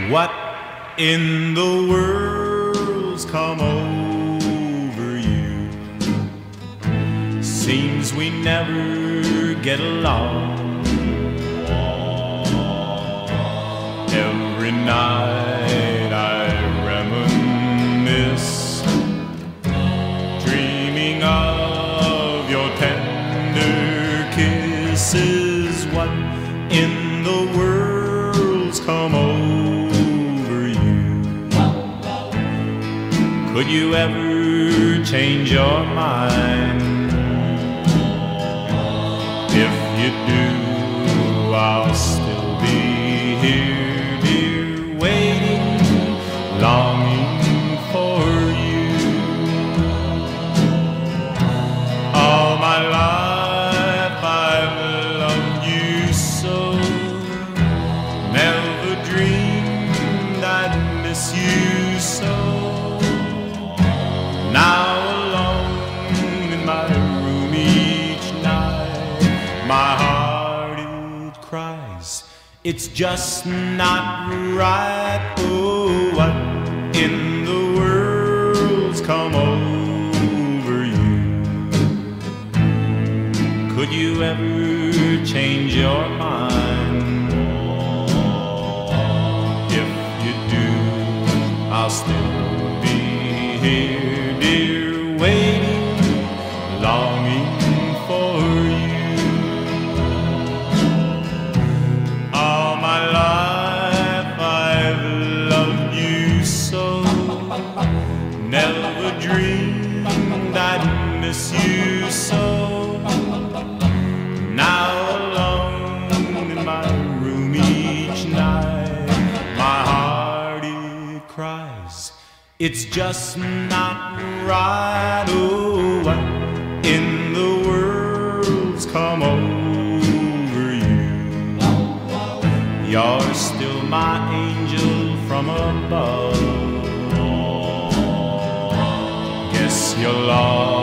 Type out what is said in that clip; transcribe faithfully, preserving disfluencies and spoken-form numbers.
What in the world's come over you? Seems we never get along. Every night I reminisce, dreaming of your tender kisses. What in the world's come over you? Could you ever change your mind? If you do, I'll still be here, dear, waiting, longing for you. All my life I've loved you so, never dreamed I'd miss you so. Now alone in my room each night, my heart it cries, it's just not right. Oh, what in the world's come over you? Could you ever change your mind? If you do, I'll still be here, dear, waiting, longing for you. All my life I've loved you so, never dreamed I'd miss you so. Now alone in my room each night, my heart it cries, it's just not right. Oh, what in the world's come over you? You're still my angel from above. Guess you're lost